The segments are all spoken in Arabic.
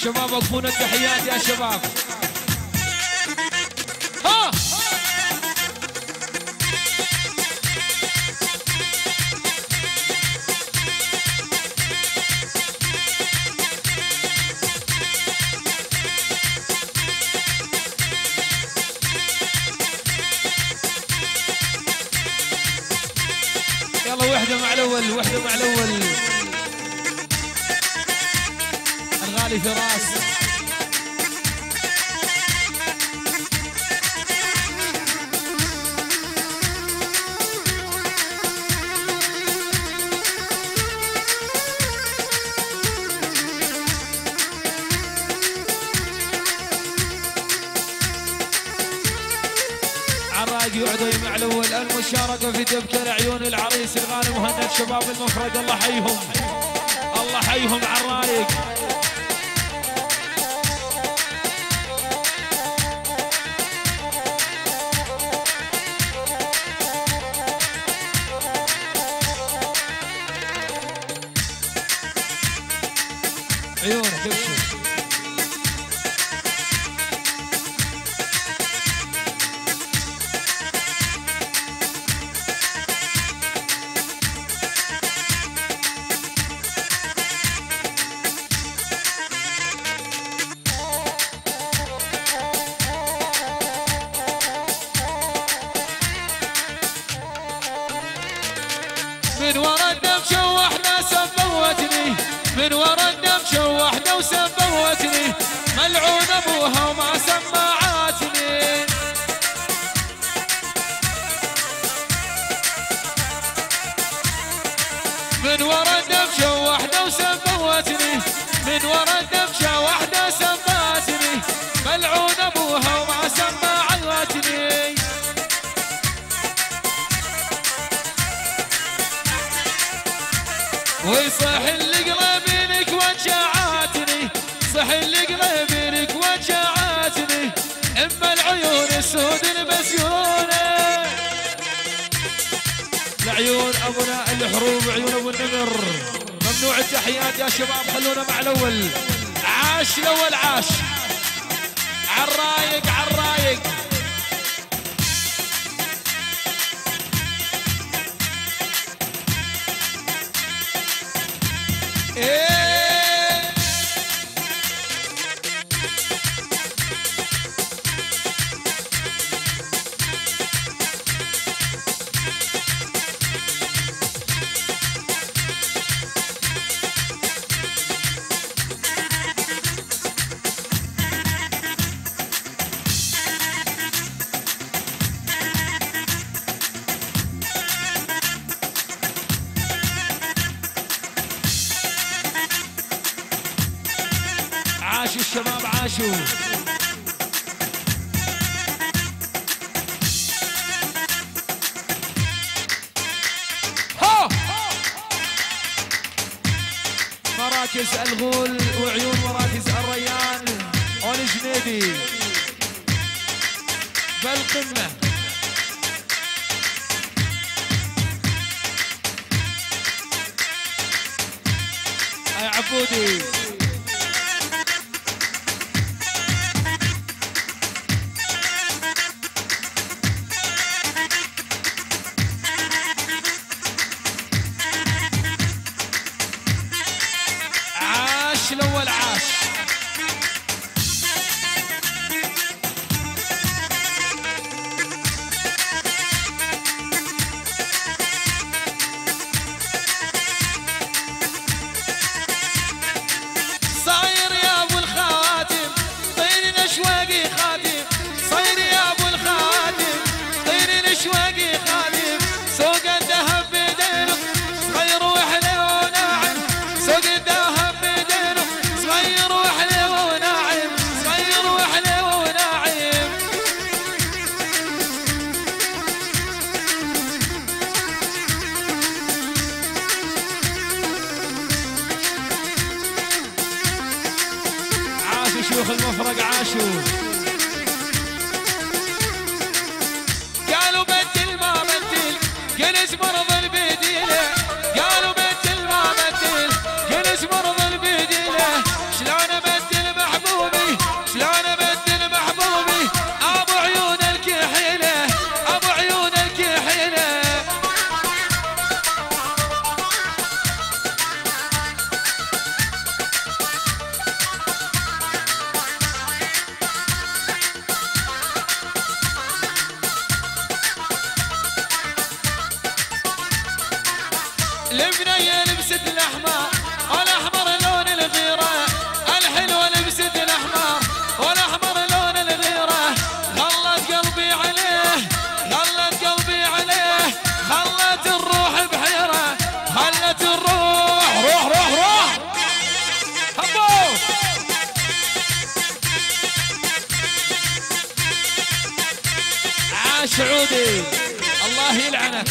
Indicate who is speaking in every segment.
Speaker 1: شباب وقفونا التحيات يا شباب. ها يلا وحدة مع الأول، وحدة مع الأول. الغالي فراس عراقي وعدوي مع الأول. المشاركة في دبكة عيون العريس الغالي مهند شباب المفرد، الله حيهم الله حيهم عالرايق. عيونك ابشر. من ورا الدم شوحنا سبوتني، من ورا الدم شوحنا وسبوتني، ملعون ابوها وما سمعاتني. من ورا الدم شوحنا وسبوتني، من ورا الدم شوحنا سباتني، ملعون ابوها وما سمعاتني. ويصح اللي قلبينك وجعاتني، صح اللي قلبينك وجعاتني، اما العيون السود المسيونه. العيون ابونا الحروب، عيون ابو النمر، ممنوع التحيات يا شباب. خلونا مع الاول. عاش الاول، عاش عالرايق عالرايق. عاشوا الشباب عاشوا. ها مراكز الغول وعيون مراكز الريان والجنيدي بالقمة. يا عبودي الأول، عاش صاير يا ابو الخاتم طير الاشواقي خاتم، صاير يا ابو الخاتم طير الاشواقي خاتم، سوق الذهب بدينه صغير وحلو وناعم، سوق الذهب بدينه صغير وحلو وناعم، صغير وحلو وناعم. عاشوا شيوخ المفرق عاشوا. قالوا بدل ما بدل جلس مرض البديله، قالوا بدل ما بدل جلس مرض البديله، شلون ابدل ما السعودي الله يلعنك.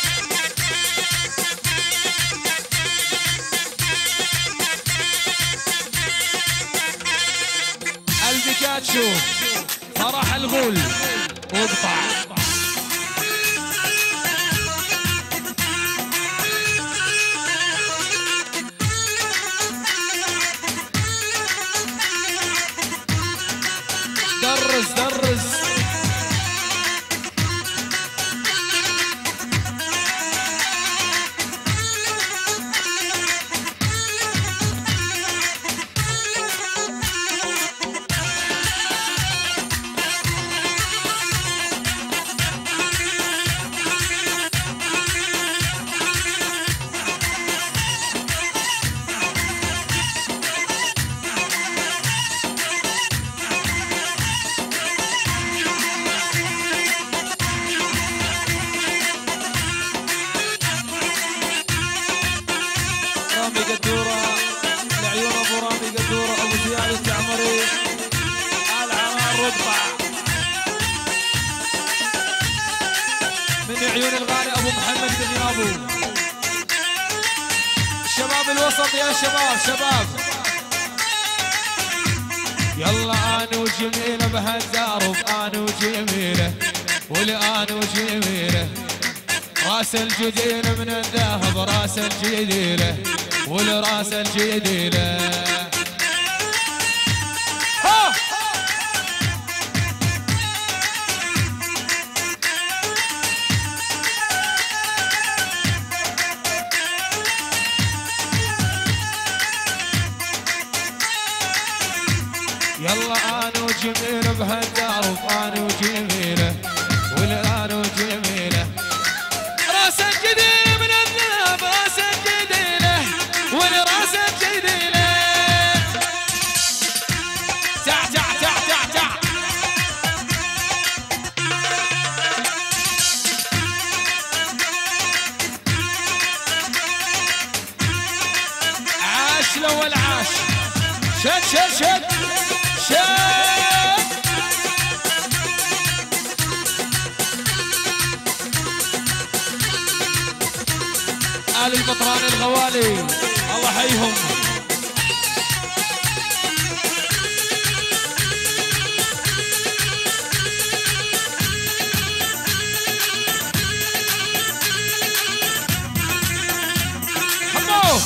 Speaker 1: البيكاتشو فرح الغول واقطع. درز من عيون الغالي ابو محمد دنيابو. شباب الوسط يا شباب يلا انا وجميله بهالدارب، انا وجميله وانا وجميله راس الجديله من الذهب، راس الجديله والراس الجديله. يلا انا وجميله بهالدارب، انا وجميله وانا وجميله راس الجديله من الذهب، راس الجديله والراس الجديله. تع تع تع تع تع عاش الاول عاش. شد شد شد آل البطران الغوالي الله حيهم. حمو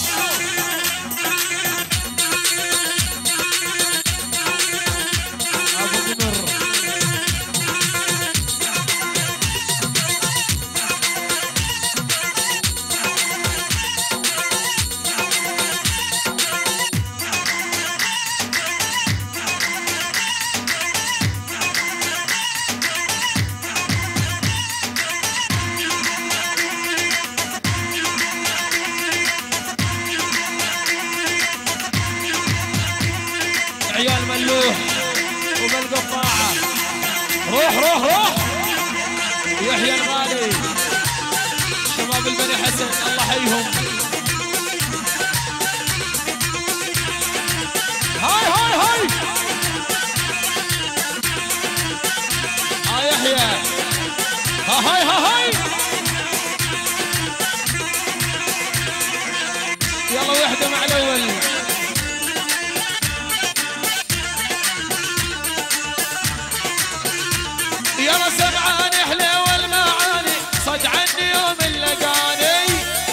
Speaker 1: عيال ملوح وبالقطاعة. روح يحيى الغالي شباب البني حسن الله حيهم. هاي يحيى هاي يلا وحده مع الاول. يلا سمعاني حليوة المعاني صد عني يوم اللقاني.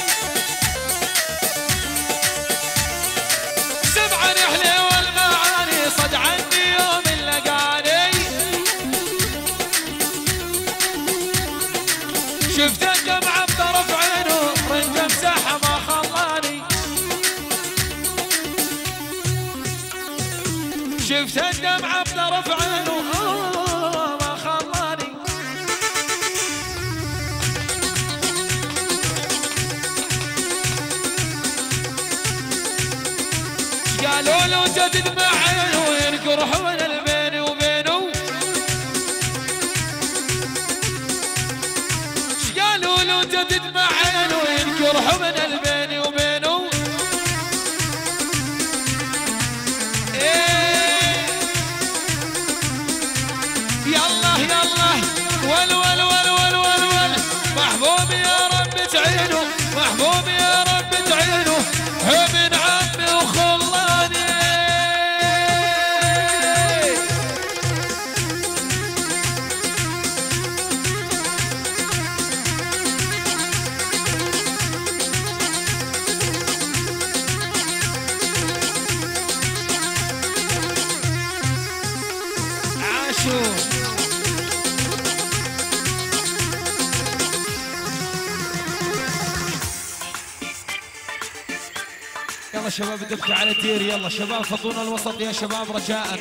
Speaker 1: سمعاني حليوة المعاني صد عني يوم اللقاني. شفت الدمعة بطرف عينه رنج مساحة ما خلاني. شفت الدمعة بطرف عينه قالوا له جدد معينه وينقر من البين وبينه. قالوا له جدد معينه وينقر من البين وبينه. إيه يلا ول شباب الدبكة على الدير، يلا شباب خطونا الوسط يا شباب رجاء.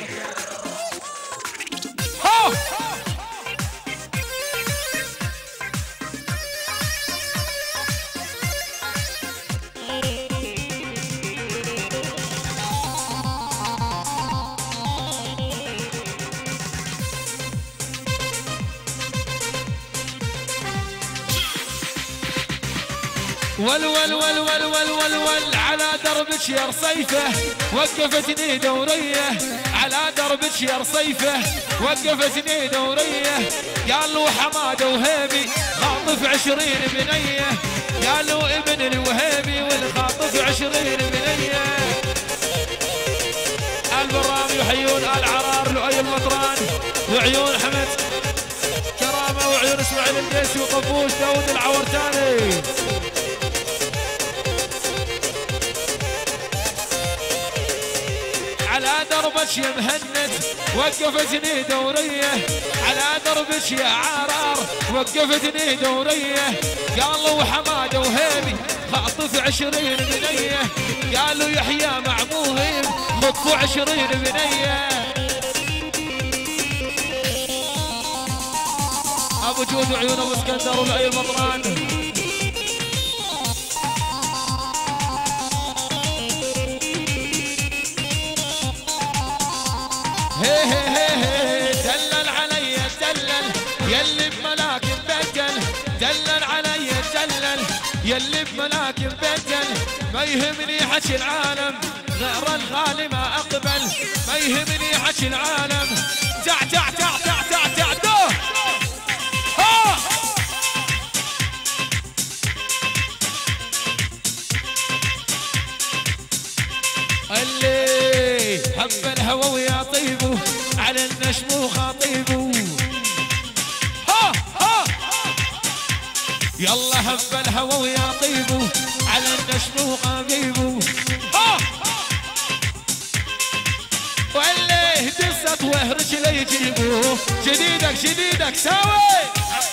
Speaker 1: ول ول ول ول ول ول ول على دربك يا رصيفه وقفتني دوريه، على دربك يا رصيفه وقفتني دوريه، قالوا حماده وهيبي خاطف 20 بنيه، قالوا ابن الوهيبي والخاطف 20 بنيه. البرام يحيون العرار لؤي المطران وعيون حمد كرامه وعيون اسماعيل الديسي وطبوش داود العورتاني. على دربك يا مهند وقفتني دوريه، على دربك يا عرار وقفتني دوريه، قالوا حماده وهيبي خاطف 20 بنيه، قالوا يحيى مع موهب خطفوا 20 بنيه. ابو جود وعيون ابو اسكندر ولؤي المطران. هي هي هي هي دلل علي دلل يلي بملاك مبدل، دلل علي دلل يلي بملاك مبدل، ما يهمني حكي العالم غير الغالي ما اقبل، ما يهمني حكي العالم. تع تع تع تع تع تع دو ها اللي حب الهوى ويا طيبه على النشم وخاطيبه. ها ها يلا هب الهوى ويا طيبه على النشم وخاطيبه. ها واللي دست وهرج لي يجيبه جديدك جديدك ساوي.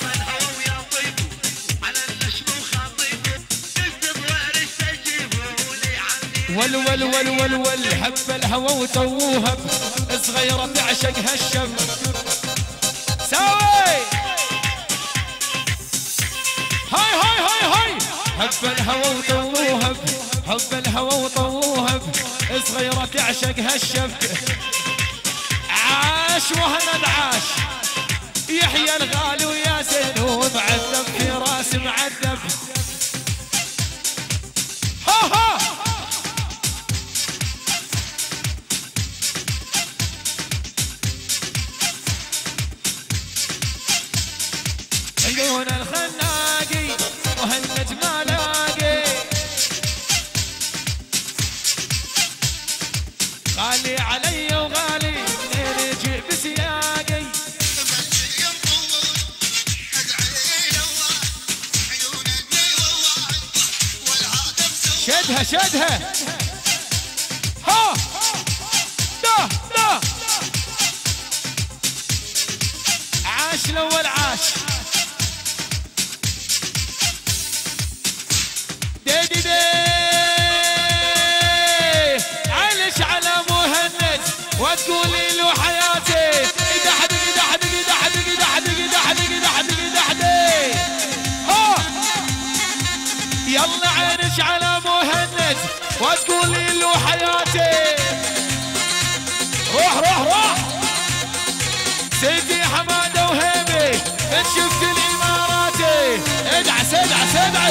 Speaker 1: ول ول ول ول ول هب الهوى وتوهب صغيرة تعشق هالشب ساوي. هاي هاي هاي هاي هب الهوى وتوهب، هب الهوى وتوهب صغيرة تعشق هالشب. عاش وهند عاش يحيى الغالي ويا زين ومعذب في راس معذب. ها ها عيون الخناقي وهالنجم لاقي، غالي علي وغالي منين يجي بسياقي. شدها شدها ها دا دا عاش الاول عاش ديدي دي علش على مهند وتقولي له حياتي دحدق دحدق دحدق دحدق دحدق دحدق دحدق. ها يلا عينش على مهند وتقولي له حياتي. روح روح روح سيدي حماده وهيبي من شفت الاماراتي. ادعس ادعس ادعس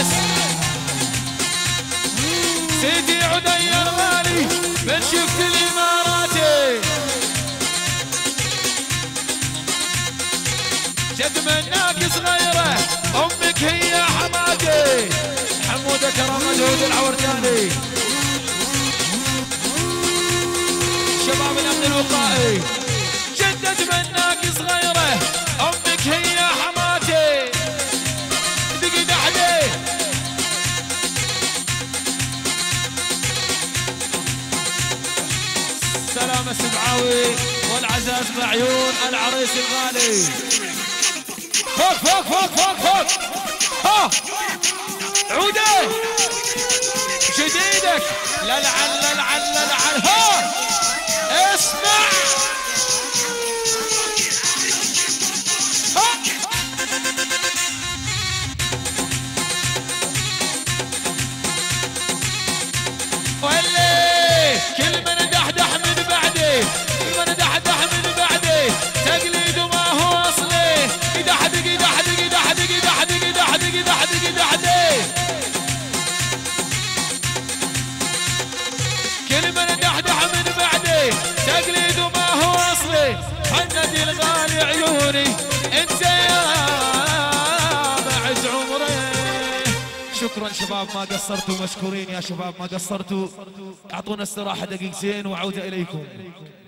Speaker 1: سيدي عدي الغالي من شفت الاماراتي. جد مناك صغيره امك هي حماتي. حموده كرم مجهود العورتاني شباب الامن الوقائي. جد مناك صغيره امك هي حماتي. دقي دحدي سلام السبعاوي والعزاز بعيون العريس الغالي. فوق فوق فوق فوق فوق ها عوده جديدك للعن للعن للعن ها اسمع ها ولي كل من دحدح من بعدي كل من دحدح من بعدي تقليده ما هو اصلي يدحدق يدحدق يدحدق يدحدق يدحدق يدحدق يدحدق كل من دحدح من بعدي تقليده ما هو اصلي حندي الغالي عيوني انت يا بعد عمري. شكرا شباب ما قصرتوا مشكورين يا شباب ما قصرتوا. اعطونا استراحة دقيقتين وعودة اليكم.